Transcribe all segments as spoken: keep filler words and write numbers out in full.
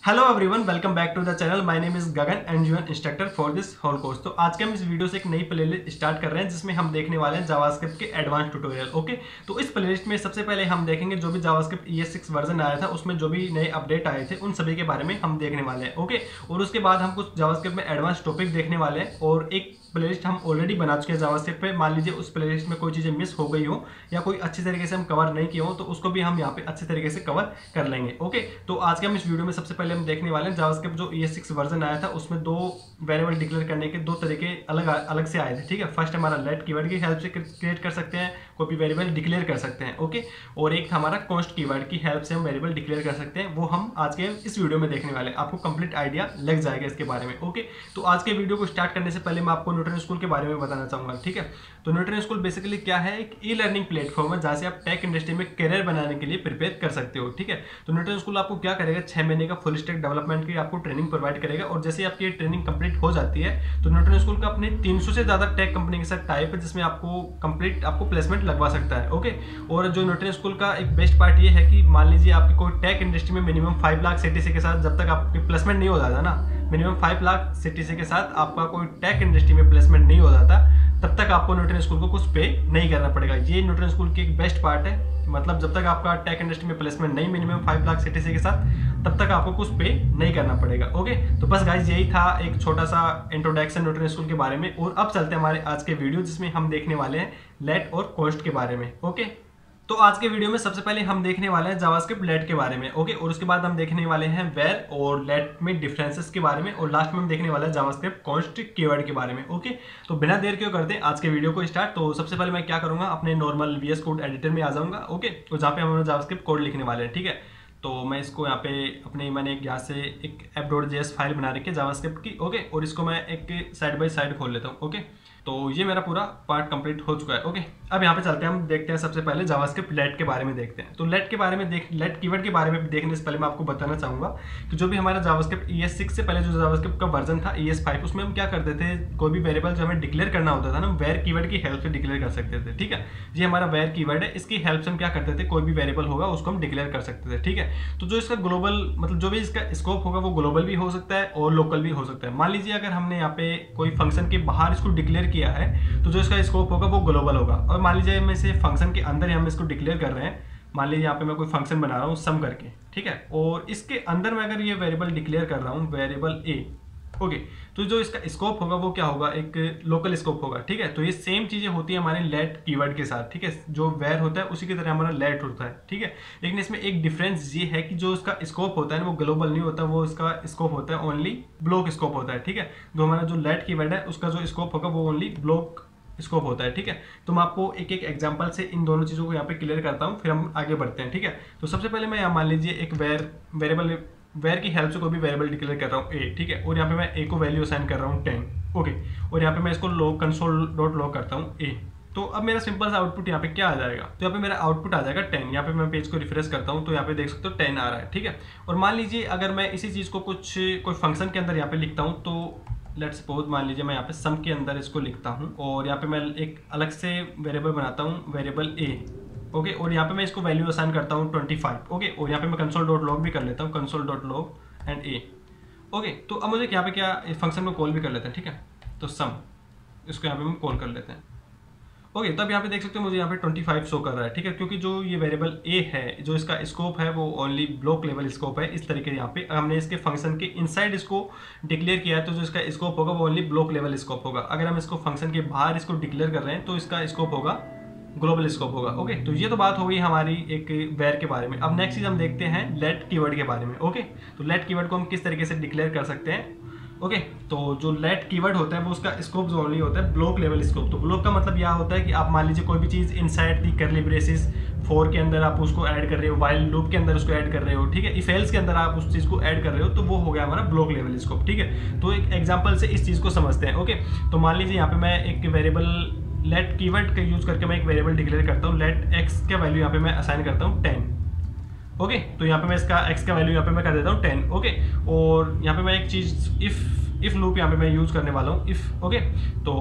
Hello everyone, welcome back to the channel. My name is Gagan and you an instructor for this whole course. तो आज के हम इस video से एक नई प्लेलिस्ट स्टार्ट कर रहे हैं जिसमें हम देखने वाले हैं जावास्क्रिप्ट के एडवांस ट्यूटोरियल। ओके, तो इस प्लेलिस्ट में सबसे पहले हम देखेंगे जो भी JavaScript E S six version आया था उसमें जो भी नए अपडेट आए थे उन सभी के बारे में हम देखने वाले हैं। ओके, और उसके बाद हम कुछ जावास्क्रिप्ट में एडवांस टॉपिक देखने वाले हैं और एक प्लेलिस्ट हम ऑलरेडी बना चुके हैं जावास्क्रिप्ट पे। मान लीजिए उस प्लेलिस्ट में कोई चीज़ें मिस हो गई हो या कोई अच्छी तरीके से हम कवर नहीं किए हो तो उसको भी हम यहाँ पे अच्छे तरीके से कवर कर लेंगे। ओके, तो आज के हम इस वीडियो में सबसे पहले हम देखने वाले हैं जावास्क्रिप्ट जो ई एस सिक्स वर्जन आया था उसमें दो वेरिएबल डिक्लेयर करने के दो तरीके अलग अलग से आए थे। ठीक है, फर्स्ट हमारा लेट कीवर्ड की हेल्प से क्रिएट कर सकते हैं, कोई भी वेरिएबल डिक्लेयर कर सकते हैं। ओके, और एक हमारा कॉन्स्ट कीवर्ड की हेल्प से हम वेरिएबल डिक्लेयर कर सकते हैं, वो हम आज के इस वीडियो में देखने वाले हैं। आपको कंप्लीट आइडिया लग जाएगा इसके बारे में। ओके, तो आज के वीडियो को स्टार्ट करने से पहले मैं आपको न्यूटन स्कूल के बारे में बताना चाहूंगा। ठीक है, तो न्यूटन स्कूल बेसिकली क्या है, एक ई लर्निंग प्लेटफॉर्म है जहां से आप टेक इंडस्ट्री में करियर बनाने के लिए प्रिपेयर कर सकते हो। ठीक है, तो न्यूटन स्कूल आपको क्या करेगा, छह महीने का फुल स्टैक डेवलपमेंट की आपको ट्रेनिंग प्रोवाइड करेगा और जैसे आपकी ट्रेनिंग कंप्लीट हो जाती है तो न्यूटन स्कूल का अपने तीन सौ से ज्यादा टेक कंपनी के साथ टाइप है जिसमें आपको कंप्लीट आपको प्लेसमेंट लगवा सकता है। ओके, और जो न्यूटन स्कूल का एक बेस्ट पार्ट ये है कि मान लीजिए आपकी कोई टेक इंडस्ट्री में मिनिमम फाइव लाख सीटीसी के साथ जब तक आपकी प्लेसमेंट नहीं हो जाता ना, मिनिमम फाइव लाख सीटीसी के साथ आपका कोई टेक इंडस्ट्री में प्लेसमेंट नहीं हो जाता तब तक आपको न्यूटन स्कूल को कुछ पे नहीं करना पड़ेगा। ये न्यूटन स्कूल की एक बेस्ट पार्ट है, मतलब जब तक आपका टेक इंडस्ट्री में प्लेसमेंट नहीं मिनिमम फाइव लाख सीटीसी के साथ तब तक आपको कुछ पे नहीं करना पड़ेगा। ओके, तो बस गाइज यही था एक छोटा सा इंट्रोडक्शन न्यूटन स्कूल के बारे में। और अब चलते हैं हमारे आज के वीडियो जिसमें हम देखने वाले हैं लेट और कॉन्स्ट के बारे में। ओके, तो आज के वीडियो में सबसे पहले हम देखने वाले हैं जावास्क्रिप्ट लेट के बारे में। ओके, और उसके बाद हम देखने वाले हैं वेर और लेट में डिफरेंसेस के बारे में और लास्ट में हम देखने वाले हैं जावास्क्रिप्ट कॉन्स्ट कीवर्ड के बारे में। ओके, तो बिना देर क्यों करते हैं आज के वीडियो को स्टार्ट। तो सबसे पहले मैं क्या करूंगा, अपने normal V S code editor में आ जाऊंगा। ओके, तो जहाँ पे हम जावास्क्रिप्ट कोड लिखने वाले हैं। ठीक है, तो मैं इसको यहाँ पे अपने मैंने एक यहाँ से एक app dot J S file बना रखी है जावास्क्रिप्ट की। ओके, और इसको मैं एक साइड बाय साइड खोल लेता हूँ। ओके, तो ये मेरा पूरा पार्ट कंप्लीट हो चुका है। ओके, अब यहाँ पे चलते हैं, हम देखते हैं सबसे पहले जावास्क्रिप्ट लेट के बारे में देखते हैं। तो लेट के बारे में देख लेट कीवर्ड के बारे में देखने से पहले मैं आपको बताना चाहूंगा कि जो भी हमारा जावास्क्रिप्ट ई एस सिक्स से पहले जो जावास्क्रिप्ट का वर्जन था ई एस फाइव, उसमें हम क्या करते थे, कोई भी वेरिएबल जो हमें डिक्लेयर करना होता था ना, वेर कीवर्ड की हेल्प से डिक्लेयर कर सकते थे। ठीक है, ये हमारा वेर कीवर्ड है, इसकी हेल्प से हम क्या करते थे, कोई भी वेरिएबल होगा उसको हम डिक्लेयर कर सकते थे। ठीक है, तो जो इसका ग्लोबल मतलब जो भी इसका स्कोप होगा वो ग्लोबल भी हो सकता है और लोकल भी हो सकता है। मान लीजिए अगर हमने यहाँ पे कोई फंक्शन के बाहर इसको डिक्लेयर किया है तो जो इसका स्कोप होगा वो ग्लोबल होगा। और मान लीजिए मैं इसे फंक्शन के अंदर हम इसको डिक्लेयर कर रहे हैं, मान लीजिए यहाँ पे मैं कोई फंक्शन बना रहा हूँ सम करके। ठीक है, और इसके अंदर मैं अगर ये वेरिएबल डिक्लेयर कर रहा हूँ वेरिएबल ए। ओके, तो जो इसका स्कोप होगा वो क्या होगा, एक लोकल स्कोप होगा। ठीक है, तो ये सेम चीजें होती है हमारे लेट कीवर्ड के साथ। ठीक है, जो वेर होता है उसी की तरह हमारा लेट होता है। ठीक है, लेकिन इसमें एक डिफरेंस ये है कि जो इसका स्कोप होता है ना वो ग्लोबल नहीं होता, वो इसका स्कोप होता है ओनली ब्लॉक स्कोप होता है। ठीक है, जो हमारा जो लेट कीवर्ड है उसका जो स्कोप होगा वो ओनली ब्लॉक स्कोप होता है। ठीक है, तो मैं आपको एक एक एग्जांपल से इन दोनों चीज़ों को यहाँ पे क्लियर करता हूँ, फिर हम आगे बढ़ते हैं। ठीक है, तो सबसे पहले मैं यहाँ मान लीजिए एक वेर वेरिएबल वेर की हेल्प से कोई भी वेरिएबल डिक्लेयर कर रहा हूँ ए। ठीक है, और यहाँ पे मैं ए को वैल्यू असाइन कर रहा हूँ टेन। ओके, और यहाँ पे मैं इसको लॉग कंसोल डॉट लॉग करता हूँ ए। तो अब मेरा सिंपल सा आउटपुट यहाँ पे क्या आ जाएगा, तो यहाँ पे मेरा आउटपुट आ जाएगा टेन। यहाँ पे मैं पेज को रिफ्रेश करता हूँ तो यहाँ पे देख सकते हो टेन आ रहा है। ठीक है, और मान लीजिए अगर मैं इसी चीज़ को कुछ कोई फंक्शन के अंदर यहाँ पे लिखता हूँ, तो लेट्स सपोज मान लीजिए मैं यहाँ पे सम के अंदर इसको लिखता हूँ और यहाँ पे मैं एक अलग से वेरिएबल बनाता हूँ वेरिएबल ए। ओके, और यहाँ पे मैं इसको वैल्यू असाइन करता हूँ ट्वेंटी फाइव। ओके, और यहाँ पे मैं कंसोल डॉट लॉग भी कर लेता हूँ, console dot log and a. Okay, तो अब मुझे यहाँ पे क्या फंक्शन को कॉल भी कर लेते हैं। ठीक है, तो सम इसको यहाँ पे हम कॉल कर लेते हैं। ओके, तब यहाँ पे देख सकते हो मुझे यहाँ पे ट्वेंटी फाइव शो कर रहा है। ठीक है, क्योंकि जो ये वेरिएबल ए है जो इसका स्कोप है वो ओनली ब्लॉक लेवल स्कोप है। इस तरीके से यहाँ पे हमने इसके फंक्शन के इनसाइड इसको डिक्लेयर किया है तो जो इसका स्कोप होगा वो ओनली ब्लॉक लेवल स्कोप होगा। अगर हम इसको फंक्शन के बाहर इसको डिक्लेयर कर रहे हैं तो इसका स्कोप होगा ग्लोबल स्कोप होगा। ओके, तो ये तो बात हो गई हमारी एक वेर के बारे में। अब नेक्स्ट चीज हम देखते हैं लेट कीवर्ड के बारे में। ओके, तो लेट कीवर्ड को हम किस तरीके से डिक्लेयर कर सकते हैं। ओके okay, तो जो लेट कीवर्ड होता है वो उसका स्कोप जो ओनली होता है ब्लॉक लेवल स्कोप। तो ब्लॉक का मतलब यह होता है कि आप मान लीजिए कोई भी चीज़ इनसाइड दी करली ब्रेसेस फोर के अंदर आप उसको ऐड कर रहे हो, वाइल लूप के अंदर उसको ऐड कर रहे हो। ठीक है, इफ एल्स के अंदर आप उस चीज़ को ऐड कर रहे हो तो वो हो गया हमारा ब्लॉक लेवल स्कोप। ठीक है, तो एक एग्जाम्पल से इस चीज़ को समझते हैं। ओके okay, तो मान लीजिए यहाँ पे मैं एक वेरिएबल लेट कीवर्ड का यूज करके मैं एक वेरिएबल डिक्लेयर करता हूँ, लेट एक्स का वैल्यू यहाँ पे मैं असाइन करता हूँ टेन। ओके okay, तो यहाँ पे मैं इसका एक्स का वैल्यू यहाँ पे मैं कर देता हूँ टेन। ओके, और यहाँ पे मैं एक चीज़ इफ इफ लूप यहाँ पे मैं यूज करने वाला हूँ इफ। ओके, तो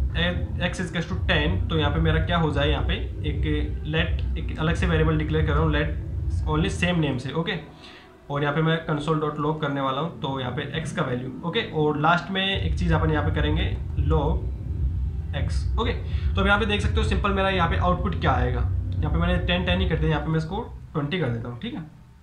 एक्स इज टू टेन, तो यहाँ पे मेरा क्या हो जाए, यहाँ पे एक लेट एक अलग से वेरिएबल डिक्लेयर कर रहा हूँ लेट ओनली सेम नेम से। ओके, और यहाँ पे मैं कंसोल डॉट लॉग करने वाला हूँ, तो यहाँ पे एक्स का वैल्यू। ओके, और लास्ट में एक चीज़ अपन यहाँ पे करेंगे, लॉग एक्स। ओके, तो अब यहाँ पे देख सकते हो सिंपल मेरा यहाँ पे आउटपुट क्या आएगा। यहाँ पे मैंने टेन टेन ही कर दिया, यहाँ पे मैं इसको ट्वेंटी कर देता हूँ। ठीक है,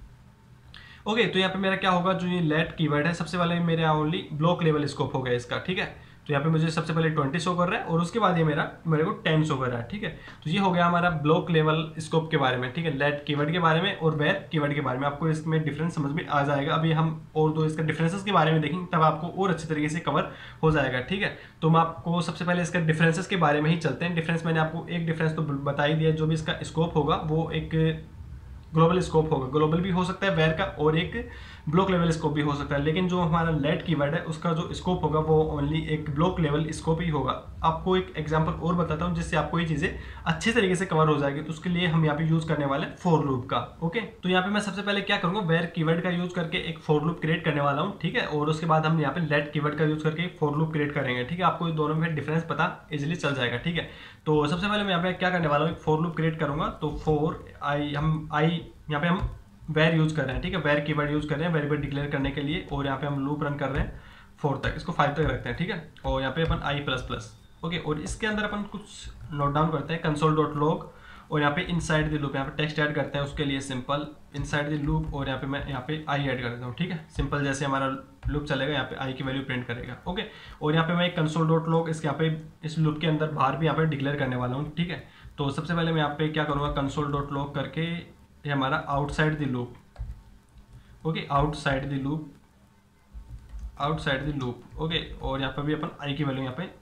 ओके, तो यहाँ पे मेरा क्या होगा, जो ये लेट कीवर्ड है सबसे पहले मेरे ओनली ब्लॉक लेवल स्कोप हो गया इसका। ठीक है, तो यहाँ पे मुझे सबसे पहले ट्वेंटी शो कर रहा है और उसके बाद ये मेरा मेरे को टेन शो कर रहा है। ठीक है, तो ये हो गया हमारा ब्लॉक लेवल स्कोप के बारे में। ठीक है, लेट कीवर्ड के बारे में और वेर कीवर्ड के बारे में, आपको इसमें डिफरेंस समझ में आ जाएगा। अभी हम और दो इसका डिफरेंसेस के बारे में देखेंगे, तब आपको और अच्छे तरीके से कवर हो जाएगा। ठीक है, तो मैं आपको सबसे पहले इसका डिफरेंसेस के बारे में ही चलते हैं। डिफरेंस मैंने आपको एक डिफरेंस तो बता ही दिया, जो भी इसका स्कोप होगा वो एक ग्लोबल स्कोप होगा, ग्लोबल भी हो सकता है वेर का, और एक ब्लॉक लेवल स्कोप भी हो सकता है। लेकिन जो हमारा लेट कीवर्ड है उसका जो स्कोप होगा वो ओनली एक ब्लॉक लेवल स्कोप ही होगा। आपको एक एग्जांपल और बताता हूँ जिससे आपको ये चीज़ें अच्छे तरीके से कवर हो जाएगी। तो उसके लिए हम यहाँ पे यूज करने वाले हैं फॉर लूप का। ओके, तो यहाँ पे मैं सबसे पहले क्या करूँगा, वेर कीवर्ड का यूज करके एक फॉर लूप क्रिएट करने वाला हूँ। ठीक है, और उसके बाद हम यहाँ पे लेट कीवर्ड का यूज करके एक फॉर लूप क्रिएट करेंगे। ठीक है, आपको दोनों में डिफरेंस पता इजिली चल जाएगा। ठीक है, तो सबसे पहले मैं यहाँ पे क्या करने वाला हूँ, एक फॉर लूप क्रिएट करूंगा। तो फॉर आई हम आई यहाँ पे हम वेर यूज कर रहे हैं। ठीक है, वेर कीवर्ड यूज कर रहे हैं वेरिएबल डिक्लेयर करने के लिए, और यहाँ पे हम लूप रन कर रहे हैं फोर तक, इसको फाइव तक रखते हैं। ठीक है, और यहाँ पे अपन आई प्लस प्लस। ओके, और इसके अंदर अपन कुछ नोट डाउन करते हैं, कंसोल डॉट लॉग, और यहाँ पे इनसाइड द लूप यहाँ पे टेक्स्ट ऐड करते हैं, उसके लिए सिंपल इनसाइड द लूप, और यहाँ पे मैं यहाँ पे आई ऐड कर देता हूँ। ठीक है, सिंपल जैसे हमारा लूप चलेगा यहाँ पे आई की वैल्यू प्रिंट करेगा। ओके, और यहाँ पे मैं एक कंसोल डॉट लॉग इसके यहाँ पे इस लूप के अंदर बाहर भी यहाँ पे डिक्लेयर करने वाला हूँ। ठीक है, तो सबसे पहले मैं यहाँ पे क्या करूँगा, कंसोल डॉट लॉग करके ये हमारा outside the loop. Okay, outside the loop, outside the loop. Okay, और यहाँ पे भी अपन आई की वैल्यू यहाँ पे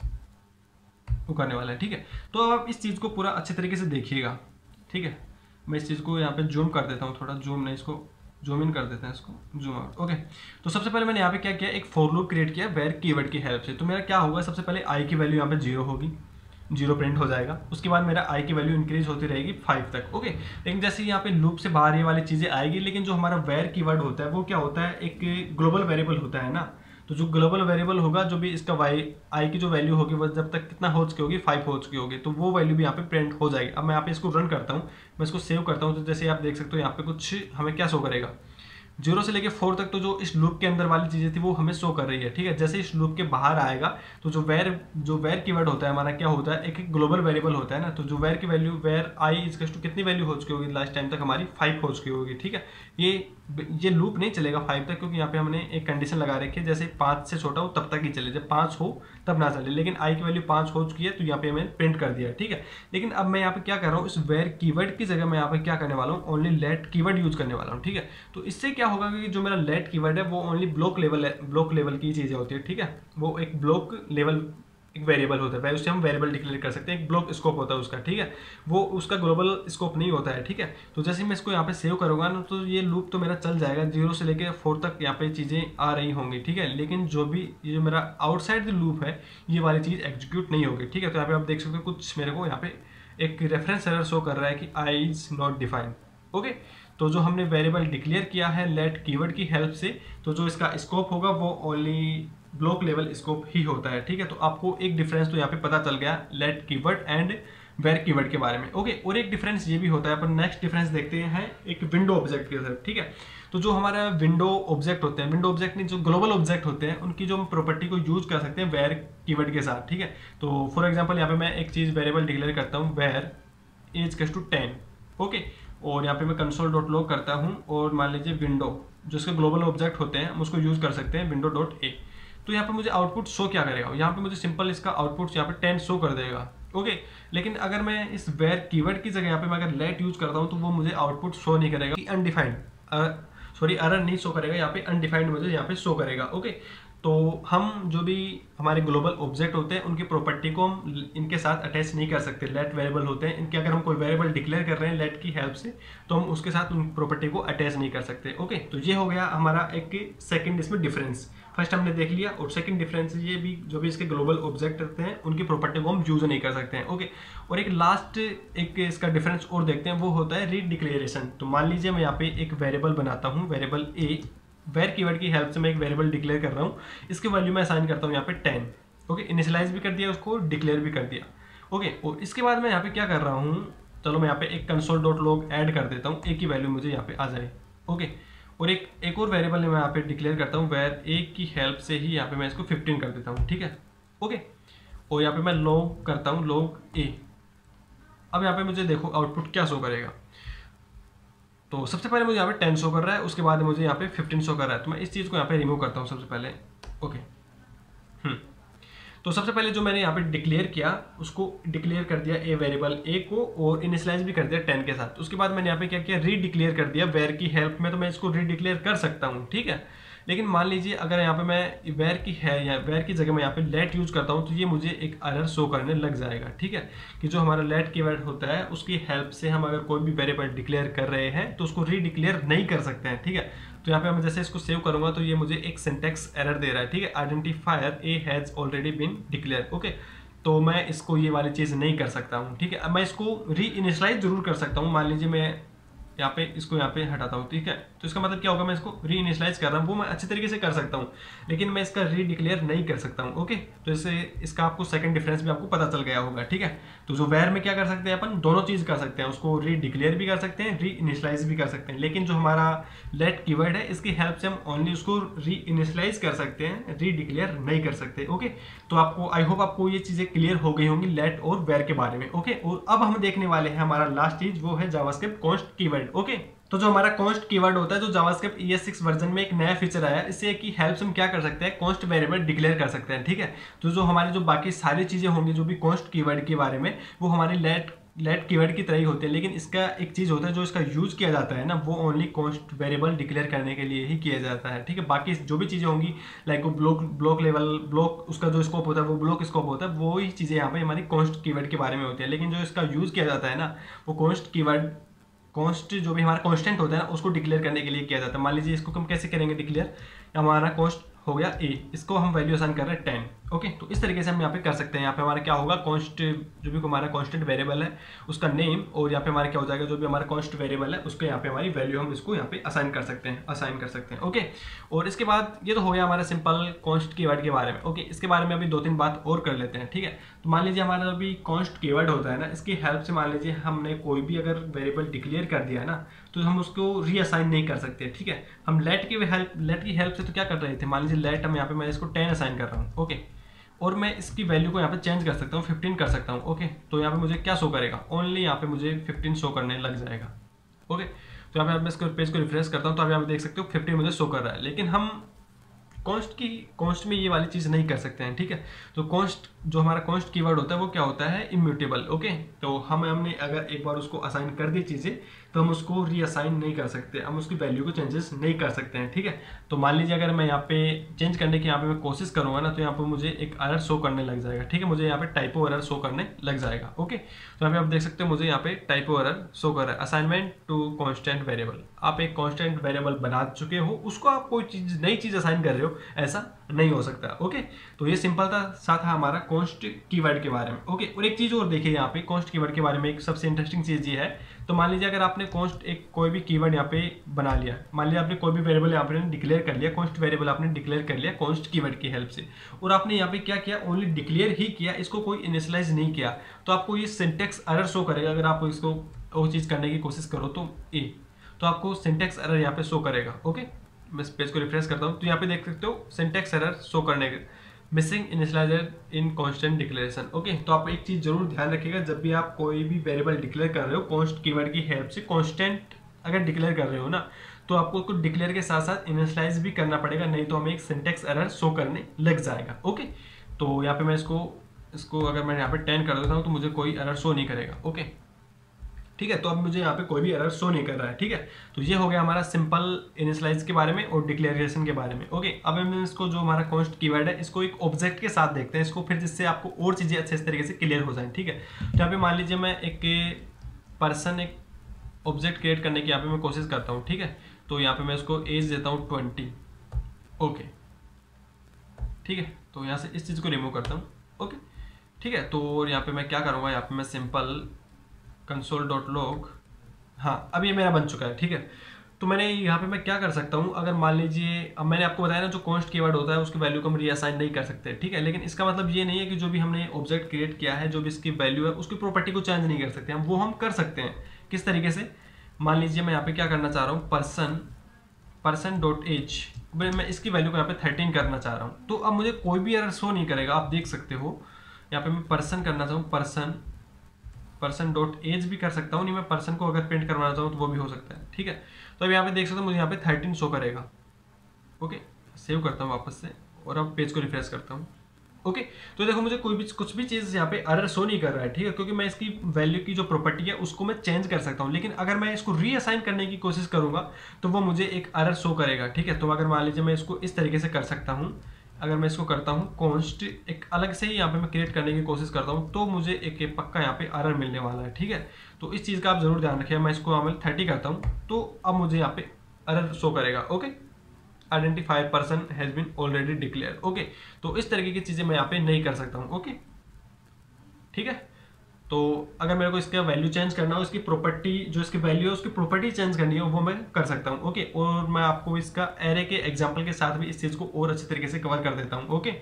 वो करने वाला है। ठीक है, तो अब आप इस चीज़ को पूरा अच्छे तरीके से देखिएगा। ठीक है, मैं इस चीज़ को यहाँ पे जूम कर देता हूँ, थोड़ा जूम नहीं, इसको जूम इन कर देते हैं, इसको जूम आउट। ओके, तो सबसे पहले मैंने यहाँ पे क्या किया, एक फॉर लूप क्रिएट किया वेर कीवर्ड की हेल्प से। तो मेरा क्या होगा, सबसे पहले आई की वैल्यू यहाँ पे जीरो होगी, जीरो प्रिंट हो जाएगा। उसके बाद मेरा आई की वैल्यू इंक्रीज होती रहेगी फाइव तक। ओके, लेकिन जैसे यहाँ पे लूप से बाहर ये वाली चीज़ें आएगी, लेकिन जो हमारा वेर कीवर्ड होता है वो क्या होता है, एक ग्लोबल वेरिएबल होता है ना। तो जो ग्लोबल वेरिएबल होगा, जो भी इसका वाई आई की जो वैल्यू होगी वो जब तक कितना हो चुकी होगी, फाइव हो चुकी होगी, तो वो वैल्यू भी यहाँ पे प्रिंट हो जाएगी। अब मैं यहाँ पे इसको रन करता हूँ, मैं इसको सेव करता हूँ, तो जैसे आप देख सकते हो यहाँ पे कुछ हमें क्या शो करेगा, जीरो से लेके फोर तक तो जो इस लूप के अंदर वाली चीजें थी वो हमें शो कर रही है। ठीक है, जैसे इस लूप के बाहर आएगा तो जो वेर जो वेर कीवर्ड होता है हमारा क्या होता है, एक एक ग्लोबल वेरिएबल होता है ना। तो जो वेर की value var i is to कितनी वैल्यू हो चुकी होगी लास्ट टाइम तक, हमारी फाइव हो चुकी होगी। ठीक है, ये ये लूप नहीं चलेगा फाइव तक, क्योंकि यहाँ पे हमने एक कंडीशन लगा रखी है, जैसे पाँच से छोटा हो तब तक ही चले, जब पाँच हो तब ना चले। लेकिन आई की वैल्यू पाँच हो चुकी है तो यहाँ पे मैंने प्रिंट कर दिया। ठीक है, लेकिन अब मैं यहाँ पे क्या कर रहा हूँ, इस वेर कीवर्ड की जगह मैं यहाँ पे क्या करने वाला हूँ, ओनली लेट कीवर्ड यूज करने वाला हूँ। ठीक है, तो इससे क्या होगा कि जो मेरा लेट कीवर्ड है वो ओनली ब्लॉक लेवल है, ब्लॉक लेवल की चीजें होती है। ठीक है, वो एक ब्लॉक लेवल एक वेरिएबल होता है, उससे हम वेरिएबल डिक्लेयर कर सकते हैं, एक ब्लॉक स्कोप होता है उसका। ठीक है, वो उसका ग्लोबल स्कोप नहीं होता है। ठीक है, तो जैसे मैं इसको यहाँ पे सेव करूँगा ना, तो ये लूप तो मेरा चल जाएगा, जीरो से लेकर फोर तक यहाँ पे चीज़ें आ रही होंगी। ठीक है, लेकिन जो भी ये जो मेरा आउटसाइड द लूप है ये वाली चीज़ एग्जीक्यूट नहीं होगी। ठीक है, तो यहाँ पे आप देख सकते हो कुछ मेरे को यहाँ पे एक रेफरेंस एरर शो कर रहा है कि i is not defined. Okay, तो जो हमने वेरिएबल डिक्लेयर किया है लेट कीवर्ड की हेल्प से, तो जो इसका स्कोप होगा वो ओनली ब्लॉक लेवल स्कोप ही होता है। ठीक है, तो आपको एक डिफरेंस तो यहाँ पे पता चल गया let keyword and var keyword के बारे में। ओके, और एक डिफरेंस ये भी होता है, अपन नेक्स्ट डिफरेंस देखते हैं एक विंडो ऑब्जेक्ट के साथ। ठीक है, तो जो हमारा विंडो ऑब्जेक्ट होते हैं, विंडो ऑब्जेक्ट नहीं जो ग्लोबल ऑब्जेक्ट होते हैं, उनकी जो हम प्रॉपर्टी को यूज कर सकते हैं वेर कीवर्ड के साथ। ठीक है, तो फॉर एग्जाम्पल यहाँ पे मैं एक चीज़ वेरिएबल डिक्लेयर करता हूँ वेर एज कस टू टेन। ओके, और यहाँ पे मैं कंसोल डॉट लॉग करता हूँ, और मान लीजिए विंडो जो इसके ग्लोबल ऑब्जेक्ट होते हैं हम उसको यूज कर सकते हैं विंडो डॉट ए। तो यहाँ पे मुझे आउटपुट शो क्या करेगा, यहाँ पे मुझे सिंपल इसका आउटपुट यहाँ पे टेन शो कर देगा। ओके, लेकिन अगर मैं इस वेर कीवर्ड की जगह यहाँ पे मैं अगर लेट यूज करता हूँ तो वो मुझे आउटपुट शो नहीं करेगा, अनडिफाइंड सॉरी एरर नहीं शो करेगा, यहाँ पे अनडिफाइंड मुझे यहाँ पे शो करेगा। ओके, तो हम जो भी हमारे ग्लोबल ऑब्जेक्ट होते हैं उनकी प्रॉपर्टी को हम इनके साथ अटैच नहीं कर सकते, लेट वेरिएबल होते हैं इनके, अगर हम कोई वेरिएबल डिक्लेयर कर रहे हैं लेट की हेल्प से तो हम उसके साथ उन प्रॉपर्टी को अटैच नहीं कर सकते। ओके, तो ये हो गया हमारा एक सेकंड इसमें डिफरेंस, फर्स्ट हमने देख लिया। और सेकंड डिफरेंस ये भी जो भी इसके ग्लोबल ऑब्जेक्ट होते हैं उनकी प्रॉपर्टी को हम यूज नहीं कर सकते हैं। ओके, और एक लास्ट एक इसका डिफरेंस और देखते हैं, वो होता है रीडिक्लेरेशन। तो मान लीजिए मैं यहाँ पे एक वेरिएबल बनाता हूँ, वेरिएबल ए, वेर कीवर्ड की हेल्प से मैं एक वेरिएबल डिक्लेयर कर रहा हूँ, इसके वैल्यू मैं असाइन करता हूँ यहाँ पे टेन। ओके, इनिशियलाइज भी कर दिया, उसको डिक्लेयर भी कर दिया। ओके, और इसके बाद मैं यहाँ पे क्या कर रहा हूँ, चलो मैं यहाँ पे एक कंसोल डॉट लॉग ऐड कर देता हूँ, ए की वैल्यू मुझे यहाँ पे आ जाए। ओके, और एक एक और वेरिएबल मैं यहाँ पे डिक्लेयर करता हूँ वेर ए की हेल्प से ही यहाँ पे मैं इसको फिफ्टीन कर देता हूँ, ठीक है। ओके, और यहाँ पे मैं लॉग करता हूँ लॉग ए। अब यहाँ पे मुझे देखो आउटपुट क्या शो करेगा। तो सबसे पहले मुझे यहाँ पे टेन शो कर रहा है, उसके बाद मुझे यहाँ पे फिफ्टीन शो कर रहा है। तो मैं इस चीज़ को यहाँ पे रिमूव करता हूँ सबसे पहले। ओके, हम्म तो सबसे पहले जो मैंने यहाँ पे डिक्लेयर किया उसको डिक्लेयर कर दिया ए वेरिएबल ए को, और इनिशियलाइज भी कर दिया टेन के साथ। उसके बाद मैंने यहाँ पे क्या किया, री डिक्लेयर कर दिया वेर की हेल्प में। तो मैं इसको री डिक्लेयर कर सकता हूँ, ठीक है। लेकिन मान लीजिए अगर यहाँ पे मैं वेर की है या वेर की जगह मैं यहाँ पे लेट यूज करता हूँ तो ये मुझे एक एरर शो करने लग जाएगा, ठीक है। कि जो हमारा लेट कीवर्ड होता है उसकी हेल्प से हम अगर कोई भी वेरिएबल डिक्लेयर कर रहे हैं तो उसको री डिक्लेयर नहीं कर सकते हैं, ठीक है। तो यहाँ पे मैं जैसे इसको सेव करूंगा तो ये मुझे एक सिंटैक्स एरर दे रहा है, ठीक है। Identifier a has already been declare. Okay, तो मैं इसको ये वाली चीज़ नहीं कर सकता हूँ, ठीक है। अब मैं इसको री इनिशियलाइज जरूर कर सकता हूँ। मान लीजिए मैं यहाँ पे इसको यहाँ पे हटाता हूँ, ठीक है। तो इसका मतलब क्या होगा, मैं इसको री इनिशियलाइज कर रहा हूँ वो मैं अच्छी तरीके से कर सकता हूँ, लेकिन मैं इसका री डिक्लेयर नहीं कर सकता हूँ। ओके, तो इससे इसका आपको सेकंड डिफरेंस भी आपको पता चल गया होगा, ठीक है। तो जो वेर में क्या कर सकते हैं अपन, दोनों चीज़ कर सकते हैं, उसको री डिक्लेयर भी कर सकते हैं, री इनिशियलाइज भी कर सकते हैं। लेकिन जो हमारा लेट कीवर्ड है इसकी हेल्प से हम ओनली उसको री इनिशियलाइज कर सकते हैं, री डिक्लेयर नहीं कर सकते। ओके, तो आपको आई होप आपको ये चीज़ें क्लियर हो गई होंगी लेट और वेर के बारे में। ओके, और अब हम देखने वाले हैं हमारा लास्ट चीज, वो है जावास्क्रिप्ट कॉन्स्ट कीवर्ड। ओके, तो जो हमारा कॉन्स्ट कीवर्ड होता है, जो JavaScript E S six version में एक नया फीचर आया है, इससे की हेल्प से हम क्या कर सकते हैं, कॉन्स्ट वेरिएबल डिक्लेयर कर सकते हैं, ठीक है। तो जो हमारी जो बाकी सारी चीजें होंगी जो भी कॉन्स्ट कीवर्ड के बारे में, वो हमारी लेट लेट कीवर्ड की तरह ही होते हैं। लेकिन इसका एक चीज़ होता है जो इसका यूज किया जाता है ना, वो ओनली कॉन्स्ट वेरिएबल डिक्लेयर करने के लिए ही किया जाता है, ठीक है। बाकी जो भी चीज़ें होंगी लाइक वो ब्लॉक ब्लॉक लेवल ब्लॉक उसका जो स्कोप होता है वो ब्लॉक स्कोप होता है, वो ही चीज़ें यहाँ पे हमारी कॉन्स्ट कीवर्ड के बारे में होती है। लेकिन जो इसका यूज किया जाता है ना, वो कॉन्स्ट कीवर्ड कॉन्स्ट जो भी हमारा कॉन्स्टेंट होता है ना, उसको डिक्लेयर करने के लिए किया जाता है। मान लीजिए इसको हम कैसे करेंगे डिक्लेयर, हमारा कॉस्ट हो गया ए, इसको हम वैल्यू असाइन कर रहे हैं टेन। ओके, तो इस तरीके से हम यहाँ पे कर सकते हैं। यहाँ पे हमारा क्या होगा, कॉन्स्ट जो भी हमारा कॉन्स्टेंट वेरिएबल है उसका नेम, और यहाँ पे हमारा क्या हो जाएगा, जो भी हमारा कॉन्स्ट वेरिएबल है उसके यहाँ पे हमारी वैल्यू हम इसको यहाँ पे असाइन कर सकते हैं असाइन कर सकते हैं ओके, और इसके बाद ये तो हो गया हमारा सिंपल कॉन्स्ट कीवर्ड के बारे में। ओके, इसके बारे में अभी दो तीन बात और कर लेते हैं, ठीक है। तो मान लीजिए हमारा अभी कॉन्स्ट कीवर्ड होता है ना, इसकी हेल्प से मान लीजिए हमने कोई भी अगर वेरिएबल डिक्लेयर कर दिया है ना, तो हम उसको रीअसाइन नहीं कर सकते, ठीक है। हम लेट की हेल्प लेट की हेल्प से तो क्या कर रहे थे, मान लीजिए लेट हम यहाँ पे मैं इसको टेन असाइन कर रहा हूँ। ओके, और मैं इसकी वैल्यू को यहाँ पे चेंज कर सकता हूँ, फिफ्टीन कर सकता हूँ। ओके, तो यहाँ पे मुझे क्या शो करेगा, ओनली यहाँ पे मुझे फिफ्टीन शो करने लग जाएगा। ओके, तो यहाँ पे मैं इसको पेज को रिफ्रेश करता हूँ तो आप यहाँ पे देख सकते हो फिफ्टीन मुझे शो कर रहा है। लेकिन हम कॉन्स्ट की कॉन्स्ट में ये वाली चीज़ नहीं कर सकते हैं, ठीक है। तो कॉन्स्ट जो हमारा कॉन्स्ट कीवर्ड होता है वो क्या होता है, इम्यूटेबल। ओके, तो हम हमने अगर एक बार उसको असाइन कर दी चीज़ें तो हम उसको रीअसाइन नहीं कर सकते, हम उसकी वैल्यू को चेंजेस नहीं कर सकते हैं, ठीक है। तो मान लीजिए अगर मैं यहाँ पे चेंज करने की यहाँ पे मैं कोशिश करूँगा ना, तो यहाँ पे मुझे एक एरर शो करने लग जाएगा, ठीक है। मुझे यहाँ पे टाइपो एरर शो करने लग जाएगा। ओके, तो यहाँ पे आप देख सकते हो मुझे यहाँ पे टाइपो एरर शो कर रहा है, असाइनमेंट टू कॉन्स्टेंट वेरिएबल। आप एक कॉन्स्टेंट वेरिएबल बना चुके हो, उसको आप कोई चीज़ नई चीज़ असाइन कर रहे हो, ऐसा नहीं हो सकता। ओके, तो ये सिंपल था सा था हमारा कॉन्स्ट कीवर्ड के बारे में। ओके, और एक चीज़ और देखिए यहाँ पे कॉन्स्ट कीवर्ड के बारे में एक सबसे इंटरेस्टिंग चीज़ ये है, तो मान लीजिए अगर आपने कॉन्स्ट एक कोई भी कीवर्ड यहाँ पे बना लिया, मान लीजिए आपने कोई भी वेरिएबल यहाँ पे डिक्लेयर कर लिया, कॉन्स्ट वेरिएबल आपने डिक्लेयर कर लिया कॉन्स्ट कीवर्ड की हेल्प से, और आपने यहाँ पे क्या किया, ओनली डिक्लेयर ही किया, इसको कोई इनिशियलाइज नहीं किया, तो आपको ये सिंटैक्स एरर शो करेगा। अगर आप इसको वो चीज़ करने की कोशिश करो तो ए, तो आपको सिंटैक्स एरर यहाँ पे शो करेगा। ओके, मैं इस पेज को रिफ्रेश करता हूँ तो यहाँ पे देख सकते हो सिंटैक्स एरर शो करने के, missing initializer in constant declaration. Okay, तो आप एक चीज़ जरूर ध्यान रखिएगा, जब भी आप कोई भी वेरिएबल डिक्लेयर कर रहे हो कॉन्स्ट कीवर्ड की हेल्प से, कांस्टेंट अगर डिक्लेयर कर रहे हो ना, तो आपको उसको डिक्लेयर के साथ साथ इनिशियलाइज भी करना पड़ेगा, नहीं तो हमें एक सिंटैक्स एरर शो करने लग जाएगा। ओके, तो यहाँ पे मैं इसको इसको अगर मैं यहाँ पे टेन कर देता हूँ तो मुझे कोई एरर शो नहीं करेगा। ओके, ठीक है, तो अब मुझे यहाँ पे कोई भी एरर शो नहीं कर रहा है, ठीक है। तो ये हो गया हमारा सिंपल इनिशियलाइज के बारे में और डिक्लेरेशन के बारे में। ओके, अब हम इसको जो हमारा कॉन्स्ट कीवर्ड है इसको एक ऑब्जेक्ट के साथ देखते हैं इसको, फिर जिससे आपको और चीज़ें अच्छे तरीके से क्लियर हो जाएं, ठीक है। तो यहाँ पे मान लीजिए मैं एक पर्सन एक ऑब्जेक्ट क्रिएट करने की यहाँ पे मैं कोशिश करता हूँ, ठीक है। तो यहाँ पे मैं इसको एज देता हूँ ट्वेंटी। ओके, ठीक है, तो यहाँ से इस चीज़ को रिमूव करता हूँ। ओके, ठीक है, तो यहाँ पे मैं क्या करूँगा, यहाँ पे मैं सिंपल कंसोल डॉट लॉग, हाँ अब ये मेरा बन चुका है, ठीक है। तो मैंने यहाँ पे मैं क्या कर सकता हूँ, अगर मान लीजिए अब मैंने आपको बताया ना जो कॉन्स्ट कीवर्ड होता है उसकी वैल्यू को हम रीअसाइन नहीं कर सकते, ठीक है। लेकिन इसका मतलब ये नहीं है कि जो भी हमने ऑब्जेक्ट क्रिएट किया है, जो भी इसकी वैल्यू है, उसकी प्रॉपर्टी को चेंज नहीं कर सकते हम, वो हम कर सकते हैं। किस तरीके से, मान लीजिए मैं यहाँ पे क्या करना चाह रहा हूँ, पर्सन पर्सन डॉट एज, मैं इसकी वैल्यू को यहाँ पे थर्टीन करना चाह रहा हूँ। तो अब मुझे कोई भी एरर शो नहीं करेगा, आप देख सकते हो। यहाँ पे मैं पर्सन करना चाहूँ, पर्सन पर्सन डॉट एज भी कर सकता हूँ, नहीं मैं पर्सन को अगर प्रिंट करवाना चाहूँ तो वो भी हो सकता है, ठीक है। तो अब यहाँ पे देख सकते हो मुझे यहाँ पे थर्टीन शो करेगा। ओके, सेव करता हूँ वापस से और अब पेज को रिफ्रेश करता हूँ। ओके, तो देखो मुझे कोई भी कुछ भी चीज़ यहाँ पे एरर शो नहीं कर रहा है, ठीक है, क्योंकि मैं इसकी वैल्यू की जो प्रॉपर्टी है उसको मैं चेंज कर सकता हूँ। लेकिन अगर मैं इसको रीअसाइन करने की कोशिश करूँगा तो वो मुझे एक एरर शो करेगा, ठीक है। तो अगर मान लीजिए मैं इसको इस तरीके से कर सकता हूँ, अगर मैं इसको करता हूँ कॉन्स्ट एक अलग से ही यहाँ पे मैं क्रिएट करने की कोशिश करता हूँ तो मुझे एक पक्का यहाँ पे एरर मिलने वाला है, ठीक है। तो इस चीज़ का आप जरूर ध्यान रखिए। मैं इसको अमल थर्टी करता हूँ तो अब मुझे यहाँ पे एरर शो करेगा। Okay, identify person has been already declare. Okay, तो इस तरीके की चीजें मैं यहाँ पे नहीं कर सकता हूँ। ओके, ठीक है। तो अगर मेरे को इसका वैल्यू चेंज करना हो, इसकी प्रॉपर्टी जो इसकी वैल्यू है उसकी प्रॉपर्टी चेंज करनी है, वो मैं कर सकता हूँ। ओके, और मैं आपको इसका एरे के एग्जांपल के साथ भी इस चीज को और अच्छे तरीके से कवर कर देता हूँ। ओके,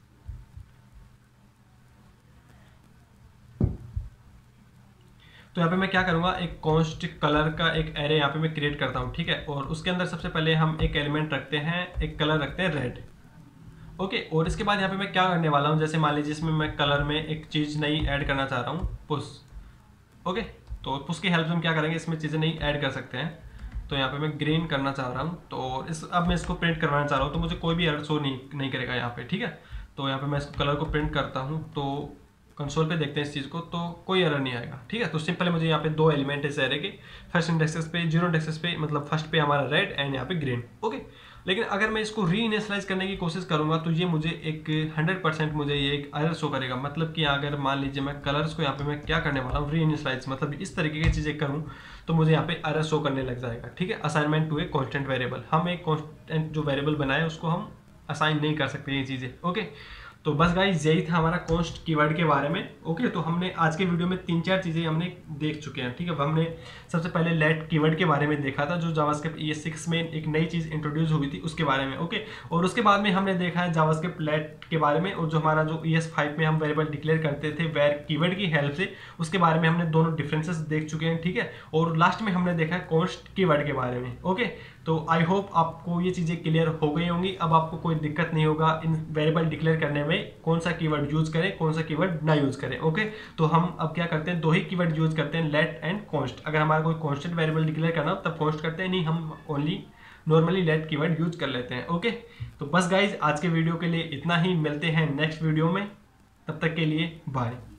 तो यहाँ पे मैं क्या करूँगा, एक कॉन्स्ट कलर का एक एरे यहाँ पे मैं क्रिएट करता हूँ, ठीक है। और उसके अंदर सबसे पहले हम एक एलिमेंट रखते हैं, एक कलर रखते हैं रेड। ओके, और इसके बाद यहाँ पे मैं क्या करने वाला हूँ, जैसे मान लीजिए इसमें मैं कलर में एक चीज़ नई ऐड करना चाह रहा हूँ, पुश। ओके, तो पुश की हेल्प से हम क्या करेंगे, इसमें चीज़ें नई ऐड कर सकते हैं। तो यहाँ पे मैं ग्रीन करना चाह रहा हूँ, तो इस अब मैं इसको प्रिंट करवाना चाह रहा हूँ तो मुझे कोई भी एरर शो नहीं नहीं करेगा यहाँ पे, ठीक है। तो यहाँ पे मैं इसको कलर को प्रिंट करता हूँ तो कंसोल पे देखते हैं इस चीज़ को, तो कोई एरर नहीं आएगा, ठीक है। तो सिंपल मुझे यहाँ पे दो एलिमेंट इस एरे के, फर्स्ट इंडेक्सेस पे, जीरो इंडेक्सेस पे, मतलब फर्स्ट पे हमारा रेड एंड यहाँ पे ग्रीन। ओके, लेकिन अगर मैं इसको री इनिशियलाइज करने की कोशिश करूंगा तो ये मुझे एक हंड्रेड परसेंट मुझे ये एक एरर शो करेगा। मतलब कि अगर मान लीजिए मैं कलर्स को यहाँ पे मैं क्या करने वाला हूँ, री इनिशियलाइज, मतलब इस तरीके की चीज़ें करूँ तो मुझे यहाँ पे एरर शो करने लग जाएगा, ठीक है। Assignment to a constant variable, हम एक कॉन्स्टेंट जो वेरिएबल बनाए उसको हम असाइन नहीं कर सकते ये चीज़ें। ओके, तो बस गाइस यही था हमारा कॉन्स्ट कीवर्ड के बारे में। ओके, तो हमने आज के वीडियो में तीन चार चीज़ें हमने देख चुके हैं, ठीक है। हमने सबसे पहले लेट कीवर्ड के बारे में देखा था, जो जावास्क्रिप्ट ई एस सिक्स में एक नई चीज़ इंट्रोड्यूस हुई थी उसके बारे में। ओके, और उसके बाद में हमने देखा है जावास्क्रिप्ट लेट के बारे में, और जो हमारा जो ई एस फाइव में हम वेरिएबल डिक्लेयर करते थे वेर कीवर्ड की हेल्प से, उसके बारे में हमने दोनों डिफरेंसेस देख चुके हैं, ठीक है। और लास्ट में हमने देखा है कॉन्स्ट कीवर्ड के बारे में। ओके, तो आई होप आपको ये चीज़ें क्लियर हो गई होंगी। अब आपको कोई दिक्कत नहीं होगा इन वेरिएबल डिक्लेयर करने में, कौन सा कीवर्ड यूज करें, कौन सा कीवर्ड ना यूज करें। ओके, तो हम अब क्या करते हैं, दो ही कीवर्ड यूज करते हैं, लेट एंड कॉन्स्ट। अगर हमारा कोई कॉन्स्टेंट वेरिएबल डिक्लेयर करना हो तब कॉन्स्ट करते हैं, नहीं हम only normally let keyword use कर लेते हैं। ओके, तो बस गाइज आज के वीडियो के लिए इतना ही, मिलते हैं नेक्स्ट वीडियो में, तब तक के लिए बाय।